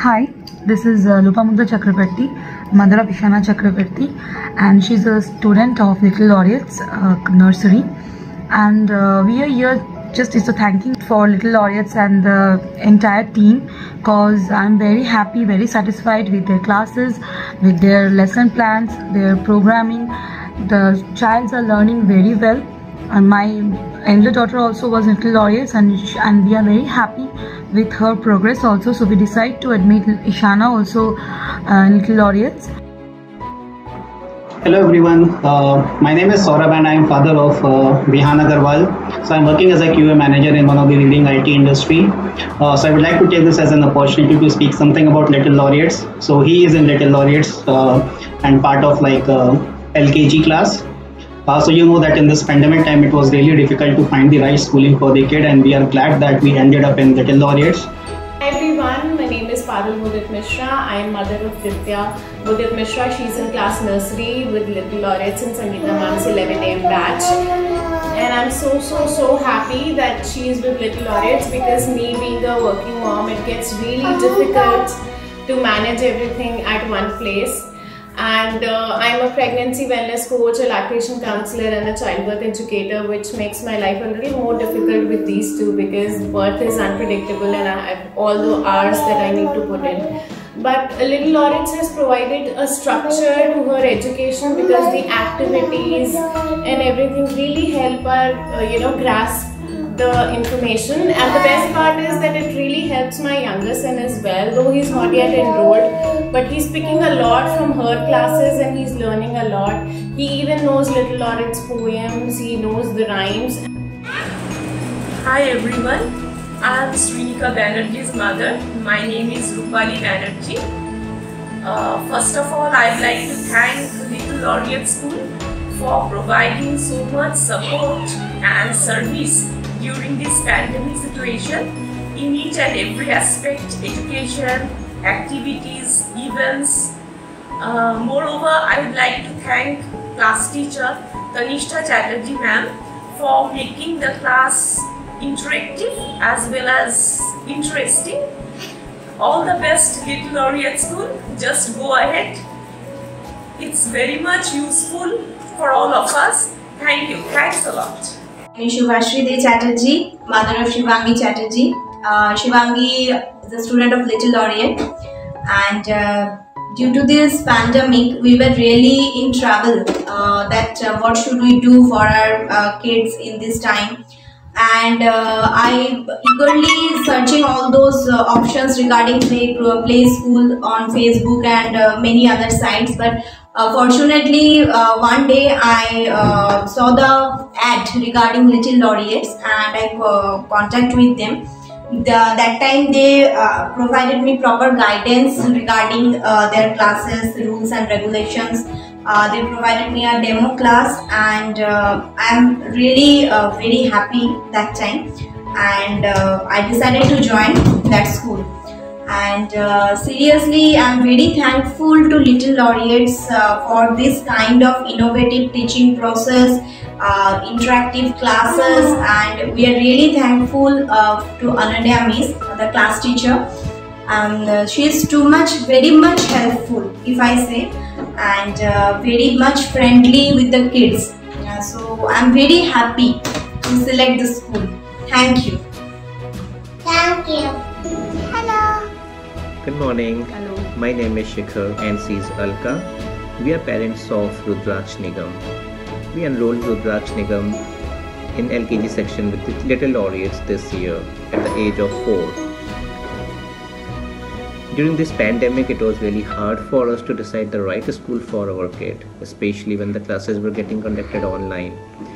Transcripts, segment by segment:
Hi, this is Lupamudra Chakrabarti, mother of Ishana Chakrabarti, and she's a student of Little Laureates Nursery. And we are here just to thanking for Little Laureates and the entire team, cause I'm very happy, very satisfied with their classes, with their lesson plans, their programming. The childs are learning very well. And my elder daughter also was Little Laureates, and we are very happy with her progress also. So we decide to admit Ishana also Little Laureates. Hello everyone, my name is Saurabh and I am father of Vihan Agarwal. So I am working as a QA manager in one of the leading IT industry. So I would like to take this as an opportunity to speak something about Little Laureates. So he is in Little Laureates and part of like LKG class. So you know that in this pandemic time it was really difficult to find the right schooling for the kid, and we are glad that we ended up in Little Laureates. Hi everyone, my name is Parul Mudit Mishra. I am mother of Ditya Mudit Mishra. She's in class nursery with Little Laureates in Sangeeta Ma'am's 11 AM batch. And I'm so happy that she is with Little Laureates, because me being a working mom, it gets really difficult to manage everything at one place. And I'm a pregnancy wellness coach, a lactation counselor and a childbirth educator, which makes my life a little more difficult with these two, because birth is unpredictable and I have all the hours that I need to put in. But Little Laureates has provided a structure to her education, because the activities and everything really help her grasp the information. And the best part is that it really helps my younger son as well, though he's not yet enrolled, but he's picking a lot from her classes and he's learning a lot. He even knows Little Laureates poems, he knows the rhymes. Hi everyone, I am Srinika Banerjee's mother. My name is Rupali Banerjee. First of all, I'd like to thank Little Laureates School for providing so much support and service during this pandemic situation in each and every aspect: education, activities, events. Moreover, I would like to thank class teacher Tanishta Chatterjee ma'am for making the class interactive as well as interesting. All the best, Little Laureates School. Just go ahead. It's very much useful for all of us. Thank you. Thanks a lot. I am Shubhashri Chatterjee, mother of Shivangi Chatterjee. Shivangi is a student of Little Laureate, and due to this pandemic, we were really in trouble that what should we do for our kids in this time. And I eagerly searching all those options regarding play school on Facebook and many other sites, but fortunately, one day I saw the ad regarding Little Laureates and I contact with them. That time they provided me proper guidance regarding their classes, rules and regulations. They provided me a demo class, and I am really very happy that time, and I decided to join that school. And seriously, I am very thankful to Little Laureates for this kind of innovative teaching process, interactive classes, and we are really thankful to Ananya Miss, the class teacher. She is very much helpful, if I say, and very much friendly with the kids. So I am very happy to select the school. Thank you. Thank you. Hello. Good morning. Hello. My name is Shikhar and she is Alka. We are parents of Rudraksh Nigam. We enrolled Rudraksh Nigam in LKG section with the Little Laureates this year at the age of 4. During this pandemic, it was really hard for us to decide the right school for our kid, especially when the classes were getting conducted online.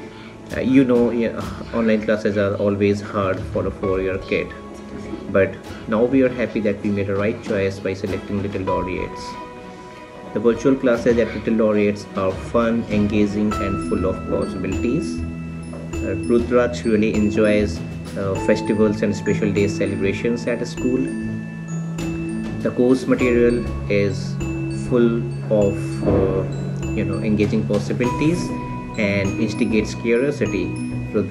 Online classes are always hard for a 4-year kid. But now we are happy that we made a right choice by selecting Little Laureates. The virtual classes at Little Laureates are fun, engaging and full of possibilities. Rudraksh really enjoys festivals and special day celebrations at school. The course material is full of engaging possibilities and instigates curiosity.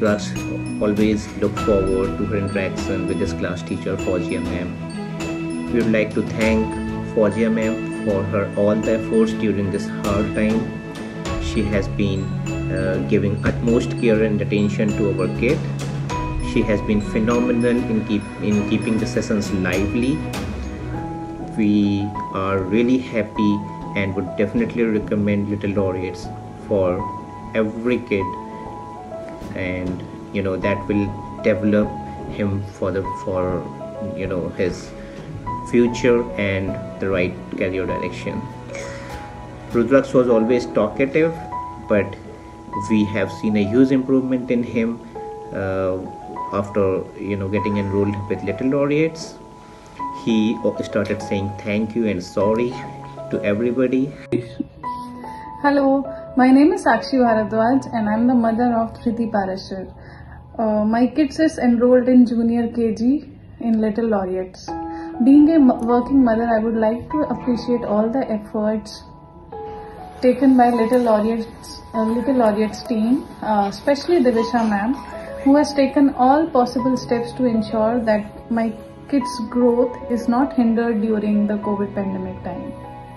Rudraksh always look forward to her interaction with his class teacher Fauzia ma'am. We would like to thank Fauziya ma'am for her all the efforts during this hard time. She has been giving utmost care and attention to our kid. She has been phenomenal in keeping the sessions lively. We are really happy and would definitely recommend Little Laureates for every kid, and that will develop him for his future and the right career direction. Rudraksh was always talkative, but we have seen a huge improvement in him after getting enrolled with Little Laureates. He started saying thank you and sorry to everybody. Hello, my name is Sakshi Bharadwaj and I am the mother of Thriti Parashar. My kids is enrolled in junior KG in Little Laureates. Being a working mother, I would like to appreciate all the efforts taken by Little Laureates team, especially Divisha ma'am, who has taken all possible steps to ensure that my kids' growth is not hindered during the COVID pandemic time.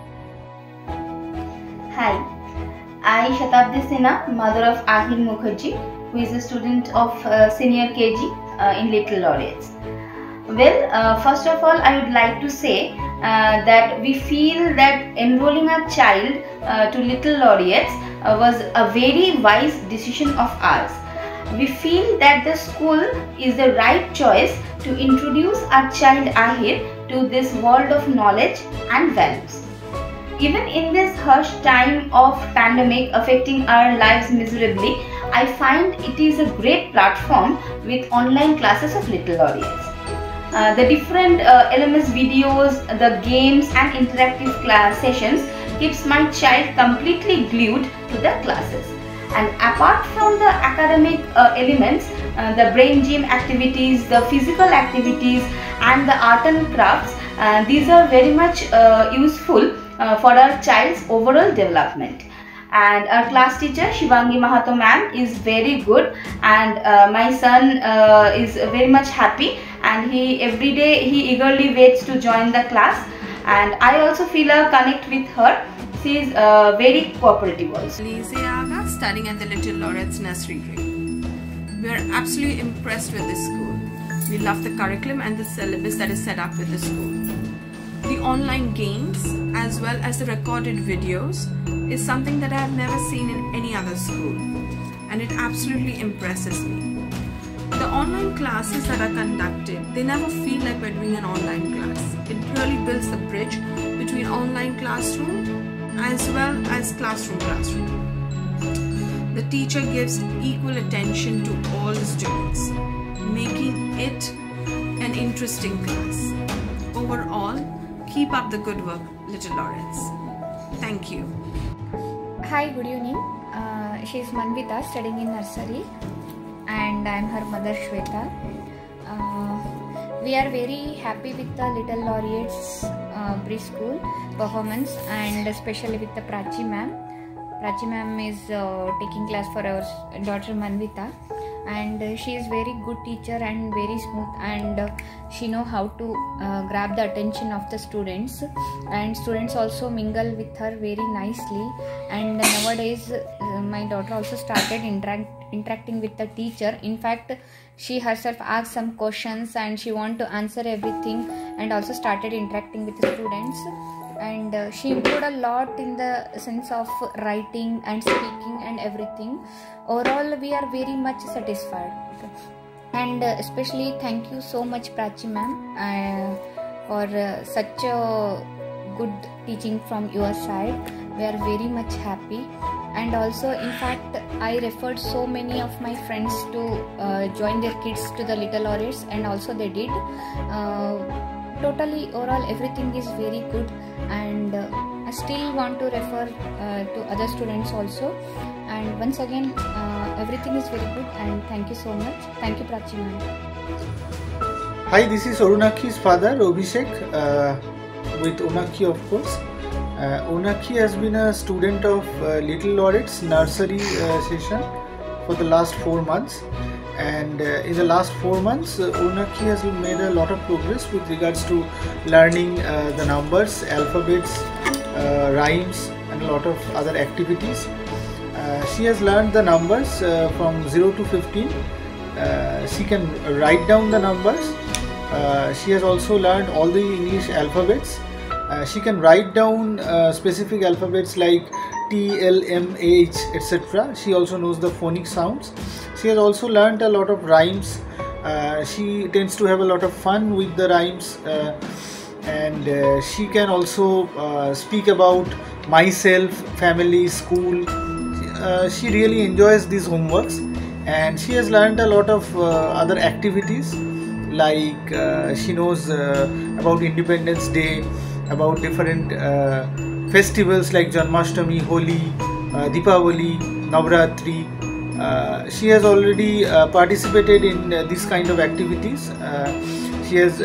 Hi, I Shatabdi Sinha, mother of Ahil Mukherjee, who is a student of senior KG in Little Laureates. Well, first of all, I would like to say that we feel that enrolling a child to Little Laureates was a very wise decision of ours. We feel that the school is the right choice to introduce our child Ahir to this world of knowledge and values. Even in this harsh time of pandemic affecting our lives miserably, I find it is a great platform with online classes of Little Laureates. The different LMS videos, the games and interactive class sessions keeps my child completely glued to the classes. And apart from the academic elements, the brain gym activities, the physical activities and the art and crafts, these are very much useful for our child's overall development. And our class teacher Shivangi Mahato ma'am is very good, and my son is very much happy, and every day he eagerly waits to join the class, and I also feel a connect with her. She is very cooperative also. Lizzie Aga, studying at the Little Laureates nursery grade. We are absolutely impressed with this school. We love the curriculum and the syllabus that is set up with the school. The online games as well as the recorded videos is something that I have never seen in any other school, and it absolutely impresses me. The online classes that are conducted, they never feel like we're doing an online class. It really builds the bridge between online classroom as well as classroom. The teacher gives equal attention to all the students, making it an interesting class. Overall, keep up the good work, Little Laureates. Thank you. Hi, good evening. She is Manvita, studying in nursery, and I am her mother Shweta. We are very happy with the Little Laureates preschool performance, and especially with the Prachi ma'am. Prachi ma'am is taking class for our daughter Manvita, and she is very good teacher and very smooth, and she know how to grab the attention of the students, and students also mingle with her very nicely. And nowadays my daughter also started interacting with the teacher. In fact, she herself asked some questions and she want to answer everything, and also started interacting with the students, and she improved a lot in the sense of writing and speaking and everything. Overall, we are very much satisfied. And especially thank you so much Prachi ma'am for such a good teaching from your side. We are very much happy. And also, in fact, I referred so many of my friends to join their kids to the Little Laureates, and also they did. Totally, overall, everything is very good, and I still want to refer to other students also. And once again, everything is very good, and thank you so much. Thank you, Prachi ma'am. Hi, this is Arunakhi's father, Abhishek, with Onakhi, of course. Onakhi has been a student of Little Laureates nursery session for the last 4 months, and in the last 4 months Orunakshi has made a lot of progress with regards to learning the numbers, alphabets, rhymes and a lot of other activities. She has learned the numbers from 0 to 15. She can write down the numbers. She has also learned all the English alphabets. She can write down specific alphabets like T, L, M, H, etc. She also knows the phonic sounds. She has also learned a lot of rhymes. She tends to have a lot of fun with the rhymes, and she can also speak about myself, family, school. She really enjoys these homeworks, and she has learned a lot of other activities, like she knows about Independence Day, about different festivals like Janmashtami, Holi, Deepavali, Navratri. She has already participated in this kind of activities. She has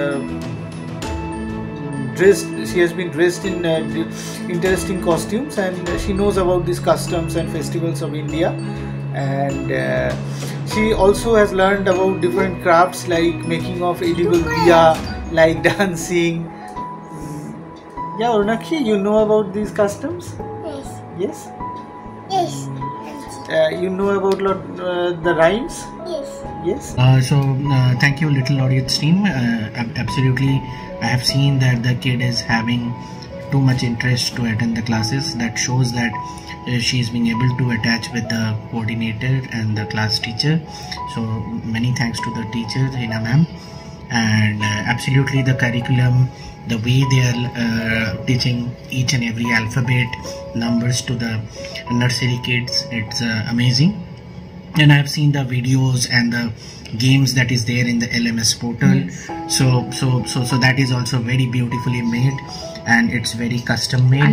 been dressed in interesting costumes, and she knows about these customs and festivals of India. And she also has learned about different crafts like making of edible diya, like dancing. Yeah, Orunakshi, you know about these customs? Yes. Yes? Yes. You know about the rhymes? Yes. Yes. Thank you, Little Laureates team. Absolutely, I have seen that the kid is having too much interest to attend the classes. That shows that she is being able to attach with the coordinator and the class teacher. So many thanks to the teacher, Hina ma'am. And absolutely the curriculum, the way they are teaching each and every alphabet, numbers to the nursery kids, it's amazing. And I have seen the videos and the games that is there in the LMS portal. Yes. So that is also very beautifully made, and it's very custom made,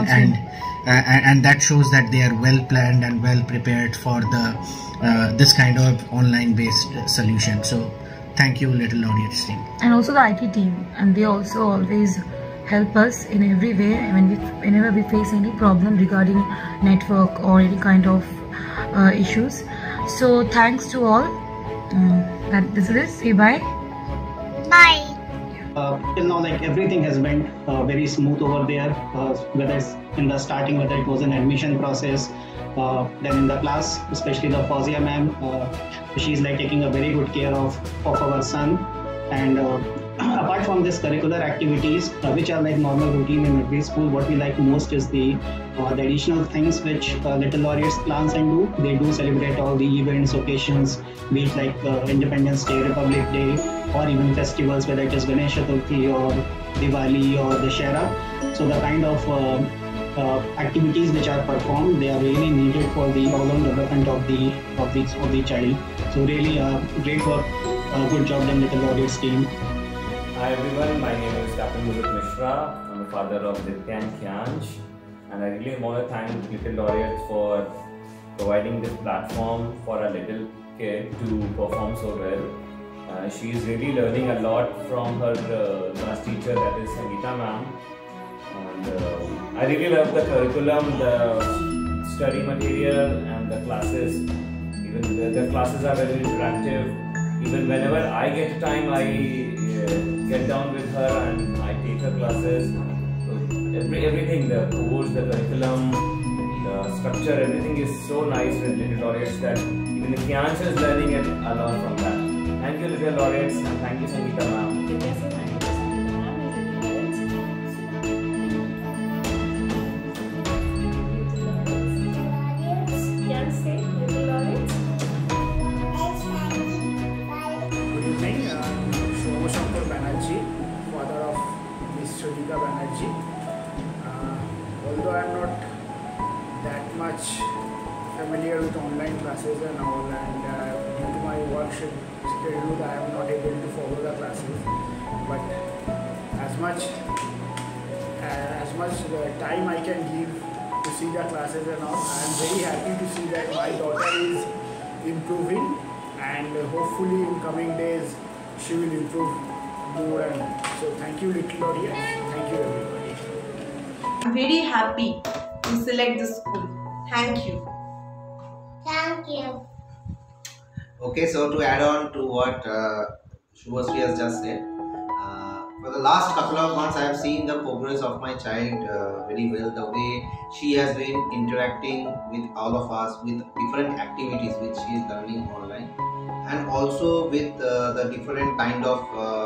and that shows that they are well planned and well prepared for the this kind of online based solution. So thank you, Little Laureates team. And also the IT team, and they also always help us in every way whenever we face any problem regarding network or any kind of issues. So thanks to all. This is it. Say bye. Bye. Till now, like everything has been very smooth over there, whether it's in the starting, whether it was an admission process, then in the class, especially the Fawzia ma'am, she's like taking a very good care of our son. And apart from this curricular activities, which are like normal routine in every school, what we like most is the additional things which Little Laureates plans and do. They do celebrate all the events, occasions, be it like Independence Day, Republic Day, or even festivals, whether it is Ganesh Chaturthi or Diwali or Dussehra. So the kind of activities which are performed, they are really needed for the all-round development of the child. So really great work, good job done, Little Laureates team. Hi everyone, my name is Captain Mudit Mishra. I'm the father of Ditya and Kyansh, and I really want to thank Little Laureates for providing this platform for a little kid to perform so well. She is really learning a lot from her class teacher, that is Sangeeta ma'am. And I really love the curriculum, the study material and the classes. Even the classes are very interactive. Even whenever I get time, I get down with her and I take her classes. So everything, the course, the curriculum, the structure, everything is so nice with Little Laureates that even the Kyansh is learning a lot from that. Thank you, Little Laureates, and thank you, Sangeeta ma'am. Although I am not that much familiar with online classes and all, and due to my work schedule I am not able to follow the classes, but as much time I can give to see the classes and all, I am very happy to see that my daughter is improving, and hopefully in coming days she will improve more. And so thank you, Little Laureates. Thank you everybody. I'm very happy to select this school. Thank you. Thank you. Okay, so to add on to what Shubhasri has just said, for the last couple of months, I have seen the progress of my child very well. The way she has been interacting with all of us with different activities which she is learning online, and also with the different kind of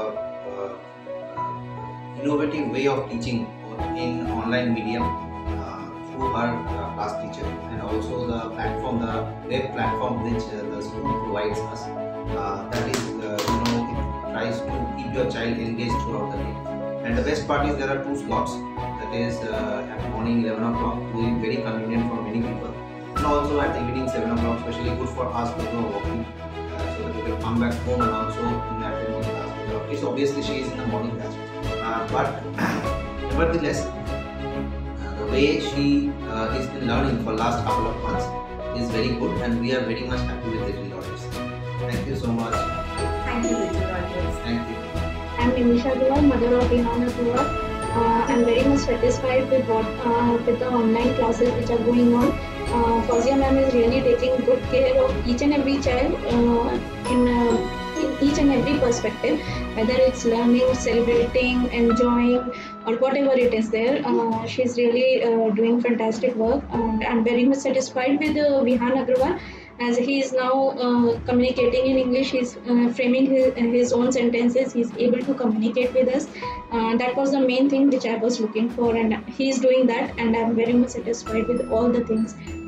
innovative way of teaching in online medium through her class teacher, and also the platform, the web platform which the school provides us. That is, it tries to keep your child engaged throughout the day. And the best part is there are 2 slots. That is at morning 11 o'clock, which is very convenient for many people, and also at the evening 7 o'clock, especially good for us who are working, so that we can come back home and also attend the class with her. So obviously she is in the morning batch, but nevertheless, the way she is been learning for last couple of months is very good, and we are very much happy with Little Lorettes. Thank you so much. Thank you, Little Lorettes. Thank you. I'm Nimisha Dua, mother of Vihana Dua. I'm very much satisfied with with the online classes which are going on. Fazia ma'am is really taking good care of each and every child in each and every perspective, whether it's learning, celebrating, enjoying, or whatever it is there. She's really doing fantastic work, and I'm very much satisfied with Vihan Agrawal, as he is now communicating in English. He's framing his own sentences. He's able to communicate with us. That was the main thing which I was looking for, and he's doing that, and I'm very much satisfied with all the things